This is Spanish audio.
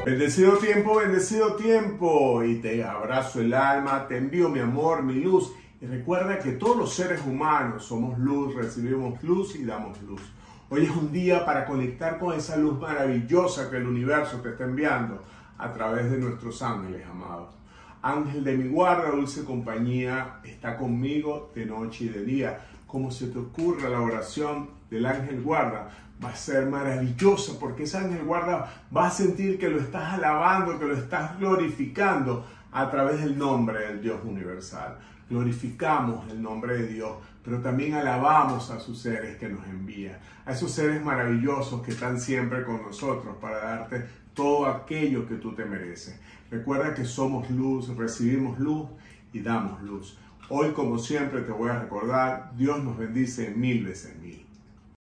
bendecido tiempo, y te abrazo el alma, te envío mi amor, mi luz, y recuerda que todos los seres humanos somos luz, recibimos luz y damos luz. Hoy es un día para conectar con esa luz maravillosa que el universo te está enviando a través de nuestros ángeles amados. Ángel de mi guarda, dulce compañía, está conmigo de noche y de día. Como se te ocurra la oración del ángel guarda, va a ser maravillosa, porque ese ángel guarda va a sentir que lo estás alabando, que lo estás glorificando a través del nombre del Dios universal. Glorificamos el nombre de Dios, pero también alabamos a sus seres que nos envía, a esos seres maravillosos que están siempre con nosotros para darte todo aquello que tú te mereces. Recuerda que somos luz, recibimos luz y damos luz. Hoy, como siempre, te voy a recordar, Dios nos bendice 1000 veces 1000.